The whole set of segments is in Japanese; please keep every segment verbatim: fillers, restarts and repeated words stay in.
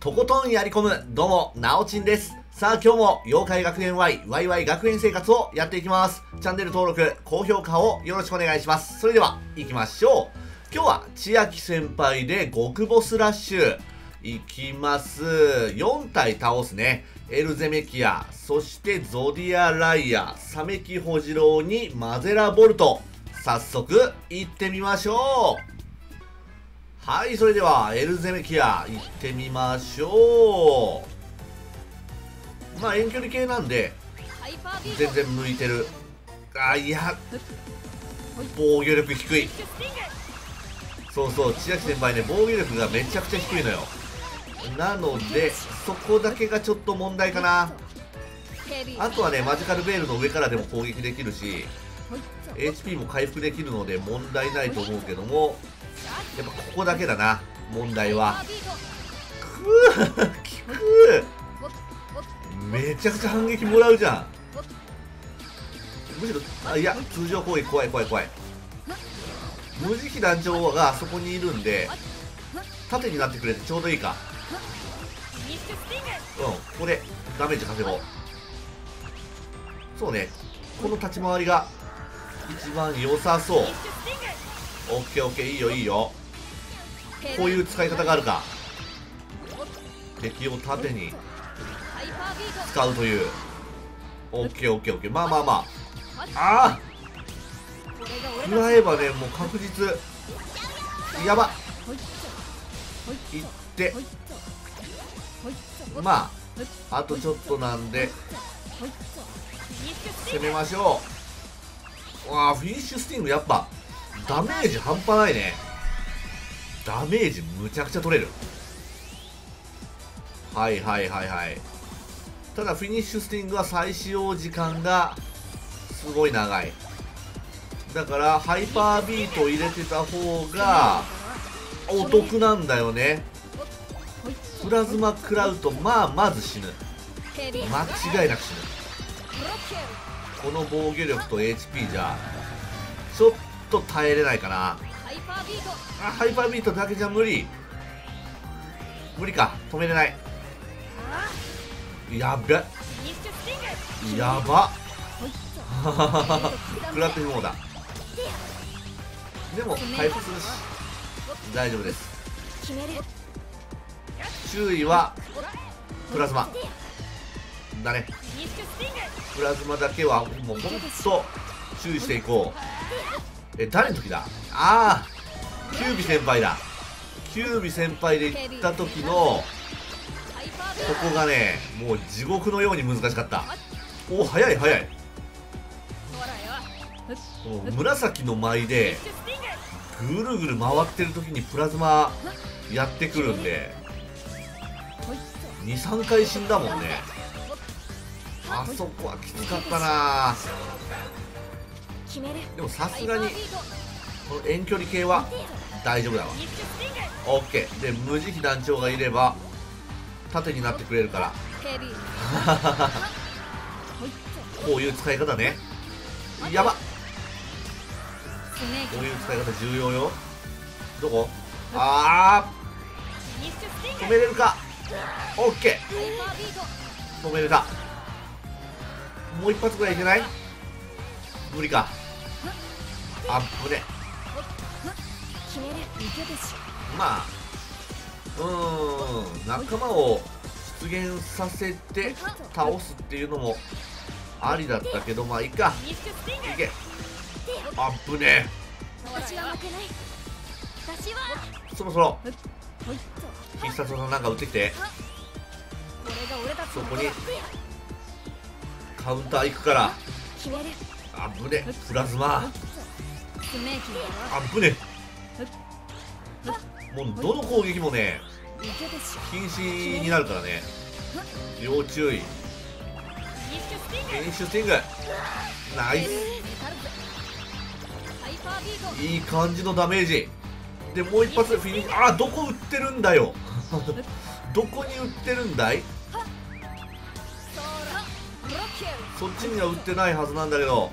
とことんやり込む、どうも、なおちんです。さあ今日も妖怪学園 Y、ワイワイ 学園生活をやっていきます。チャンネル登録、高評価をよろしくお願いします。それでは、行きましょう。今日は千秋先輩で極ボスラッシュ。いきます。よん体倒すね。エルゼメキア、そしてゾディアライア、サメキホジロウにマゼラボルト。早速、行ってみましょう。はい、それでは、エルゼメキア、行ってみましょう。まあ、遠距離系なんで、全然向いてる。あ、いや、防御力低い。そうそう、千秋先輩ね、防御力がめちゃくちゃ低いのよ。なので、そこだけがちょっと問題かな。あとはね、マジカルベールの上からでも攻撃できるし、エイチピー も回復できるので問題ないと思うけども、やっぱここだけだな、問題は。くぅ、効く。めちゃくちゃ反撃もらうじゃん。むしろ、あ、いや、通常攻撃怖い怖い怖い。無慈悲団長があそこにいるんで、縦になってくれてちょうどいいか。うん、これ、ダメージ稼ごう。そうね、この立ち回りが一番良さそう。オッケーオッケー、いいよいいよ。こういう使い方があるか。敵を縦に使うという。オッケーオッケーオッケー、まあまあまあ。ああ食らえばね、もう確実。やばいって、まああとちょっとなんで攻めましょう。わあ、フィニッシュスティングやっぱダメージ半端ないね。ダメージむちゃくちゃ取れる。はいはいはいはい。ただフィニッシュスティングは再使用時間がすごい長い。だからハイパービートを入れてた方がお得なんだよね。プラズマ食らうとまあまず死ぬ。間違いなく死ぬ。この防御力と エイチピー じゃちょっと耐えれないかな。あ、ハイパービートだけじゃ無理。無理か、止めれない。やべやば食らって不毛だ。でも回復するし大丈夫です。注意はプラズマだね。プラズマだけはもうほんと注意していこう。え、誰の時だ。ああキュービ先輩だ。キュービ先輩で行った時のここがね、もう地獄のように難しかった。お、早い早い。もう紫の舞でぐるぐる回ってる時にプラズマやってくるんでにさんかい死んだもんね。あそこはきつかったな。でもさすがにこの遠距離系は大丈夫だわ。オッケーで、無慈悲団長がいれば縦になってくれるからこういう使い方ね。やばっ、こういう使い方重要よ。どこ。あー止めれるか。オッケー止めれた。もう一発ぐらいいけない。無理か。あっぶね。まあうーん、仲間を出現させて倒すっていうのもありだったけど、まあいいか。いけ。あっぶね。そろそろ必殺技なんか打ってきて。そこにカウンター行くから。あっぶね。プラズマあっぶね。もうどの攻撃もね禁止になるからね、要注意。フィニッシュスティングナイス。いい感じのダメージで、もう一発フィニッシュ。あー、どこ打ってるんだよどこに打ってるんだい。そっちには打ってないはずなんだけど、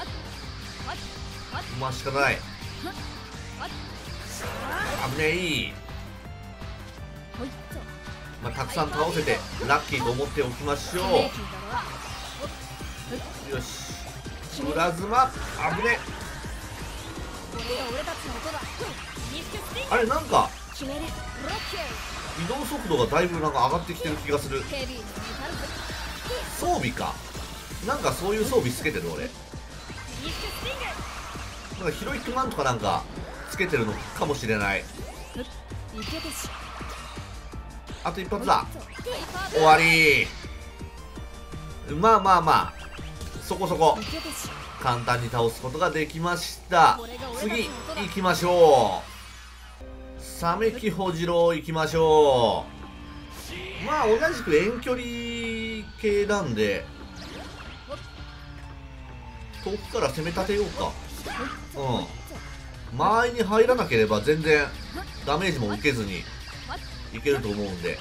まあ仕方ない。危ねえ。 まあ、たくさん倒せてラッキーと思っておきましょう。よし、プラズマ危ね。あれ、なんか移動速度がだいぶなんか上がってきてる気がする。装備か、なんかそういう装備つけてる俺。なんかヒロイックマンとかなんかつけてるのかもしれない。あと一発だ。終わり。まあまあまあ、そこそこ簡単に倒すことができました。次行きましょう。サメキホジロ行きましょう。まあ同じく遠距離系なんで遠くから攻め立てようか。うん、間合いに入らなければ全然ダメージも受けずにいけると思うんで、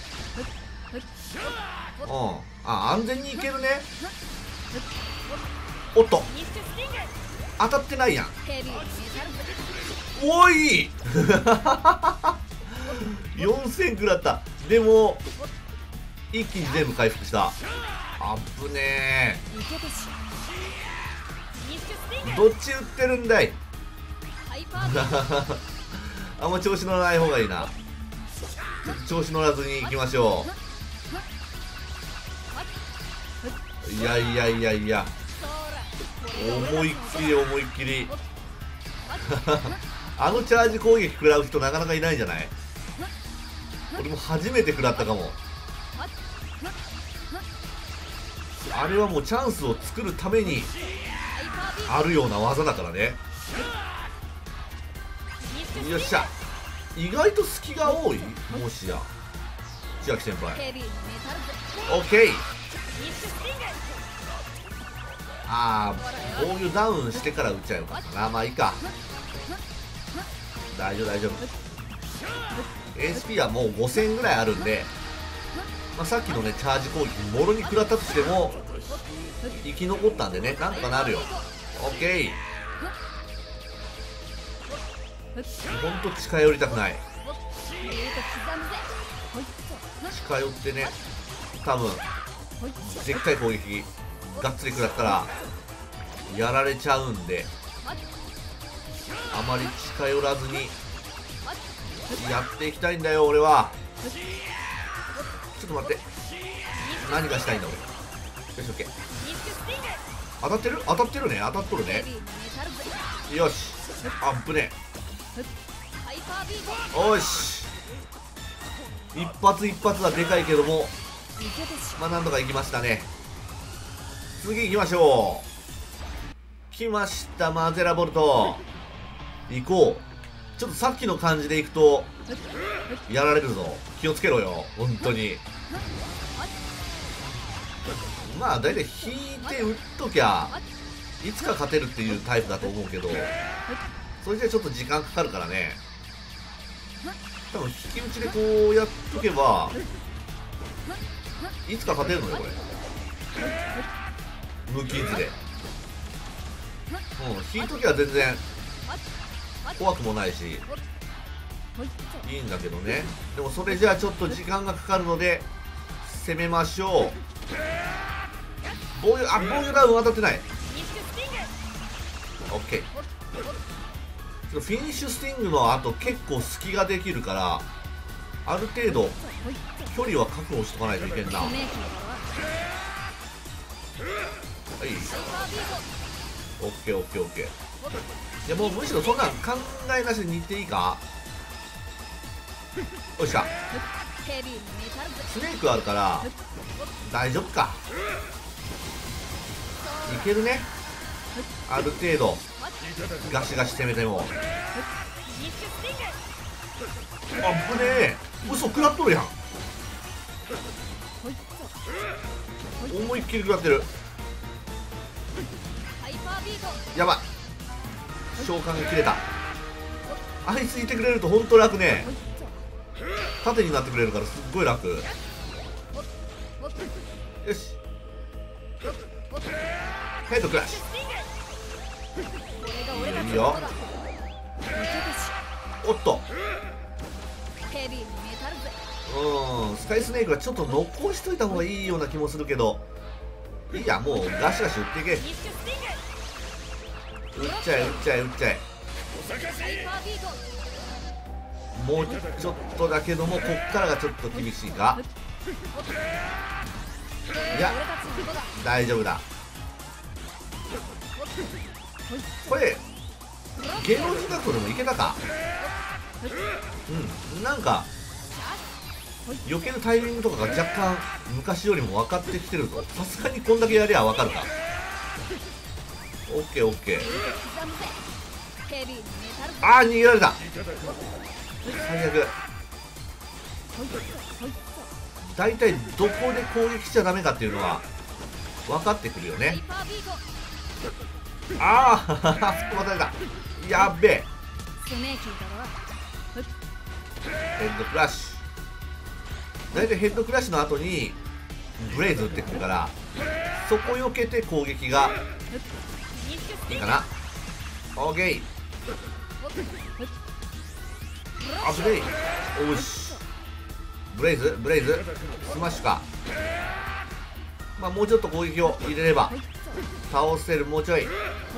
うん、あ、安全にいけるね。おっと、当たってないやん。おいよんせん食らった。でも一気に全部回復した。あぶねえ。どっち打ってるんだいあんま調子乗らない方がいいな。調子乗らずに行きましょう。いやいやいやいや、思いっきり思いっきりあのチャージ攻撃食らう人なかなかいないんじゃない？俺も初めて食らったかも。あれはもうチャンスを作るためにあるような技だからね。よっしゃ、意外と隙が多い。もしや千秋先輩、オッケー。ああ、防御ダウンしてから打っちゃうかな。まあいいか、大丈夫大丈夫。 エーエスピー はもうごせんぐらいあるんで、まあ、さっきのねチャージ攻撃もろに食らったとしても生き残ったんでね、なんとかなるよ。オッケー。ほんと近寄りたくない。近寄ってね、多分でっかい攻撃がっつり食らったらやられちゃうんで、あまり近寄らずにやっていきたいんだよ俺は。ちょっと待って、何がしたいんだ俺。よし、オッケー。当たってる当たってるね、当たっとるね。よし、あっぶね。よし、一発一発はでかいけども、まあなんとかいきましたね。次行きましょう。来ました、マゼラボルト。行こう。ちょっとさっきの感じでいくとやられるぞ。気をつけろよ本当に。まあ大体引いて打っときゃいつか勝てるっていうタイプだと思うけど、それじゃちょっと時間かかるからね。多分引き打ちでこうやっとけばいつか勝てるのよこれ。無傷で、うん、引いときは全然怖くもないしいいんだけどね。でもそれじゃあちょっと時間がかかるので攻めましょう。防御、あ、防御ダウン当たってない。オッケー。フィニッシュスティングの後結構隙ができるからある程度距離は確保しとかないといけんな。はい、オッケーオッケーオッケー。いやもうむしろそんなん考えなしで似ていいか。よっしゃ、スネークあるから大丈夫か。いけるね、ある程度ガシガシ攻めても。あっぶねえ、嘘食らっとるやん。思いっきり食らってる。やばい、召喚が切れた。あいついてくれると本当楽ね。縦になってくれるからすっごい楽。よし、ヘッドクラッシュ。いいよいいよ。おっと、 うん、スカイスネークはちょっと残しといた方がいいような気もするけど、いいや、もうガシガシ打っていけ。打っちゃえ打っちゃえ打っちゃえ。もうちょっとだけども、こっからがちょっと厳しいか。いや、大丈夫だ。これ芸能人学校でもいけたか。うん、なんか避けるタイミングとかが若干昔よりも分かってきてると。さすがにこんだけやりゃ分かるか。オッケーオッケー。ああ、逃げられた。最悪。大体どこで攻撃しちゃダメかっていうのは分かってくるよね。ああ、すっ飛ばされた。やっべえ。ヘッドクラッシュ。大体ヘッドクラッシュの後にブレイズ打ってくるから、そこ避けて攻撃がいいかな。オーケー。あブレイおしブレイズブレイズスマッシュか。まあもうちょっと攻撃を入れれば倒せる。もうちょい。フ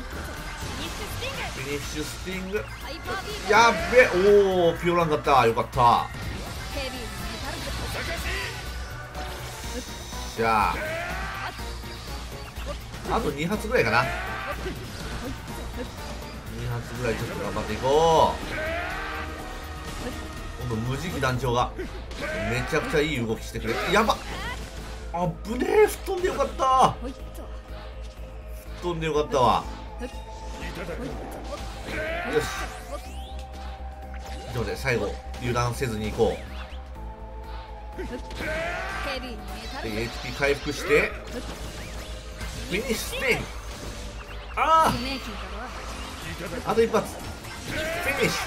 ィニッシュスティング。やっべ。おお、ピオランかった。よかった。じゃああとに発ぐらいかな。に発ぐらいちょっと頑張っていこう。今度無慈悲団長がめちゃくちゃいい動きしてくれ。やばっ。あぶねえ。吹っ飛んでよかった。吹っ飛んでよかったわ。よし、ちょっと待って、最後油断せずにいこう。で エイチピー 回復してフィニッシュスピン。ああ、あと一発。フィニッシ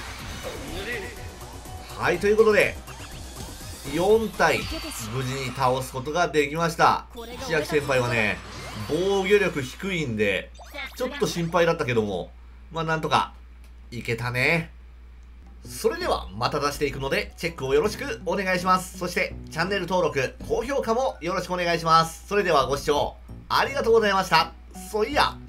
ュ。はい、ということでよん体無事に倒すことができました。千秋先輩はね、防御力低いんでちょっと心配だったけども、まあなんとかいけたね。それではまた出していくのでチェックをよろしくお願いします。そしてチャンネル登録高評価もよろしくお願いします。それではご視聴ありがとうございました。そいや。